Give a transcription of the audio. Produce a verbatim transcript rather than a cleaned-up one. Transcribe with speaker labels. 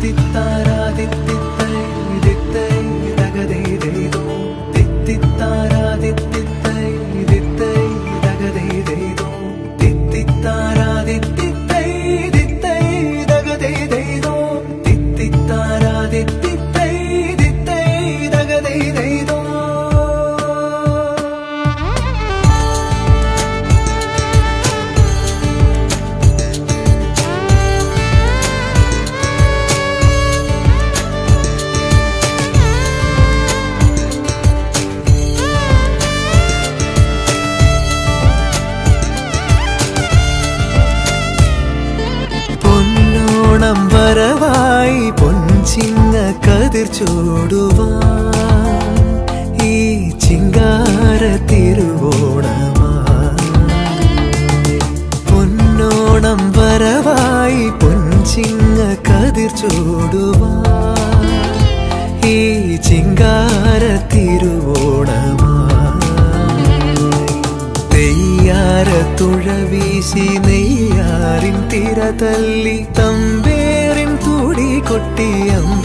Speaker 1: വരവായി പൊൻചിങ്ങ കതിർ ചൂടുവാൻ ഈ ചിങ്കാര തിരുവോണമായി പൊന്നോണം വരവായി പൊൻചിങ്ങ കതിർ ചൂടുവാൻ ഈ ചിങ്കാര തിരുവോണമായി നെയ്യാര തുഴ വീശി നെയ്യാറിൻ തിര തല്ലി തമ്പേറിൻ തുടി കൊട്ടിയം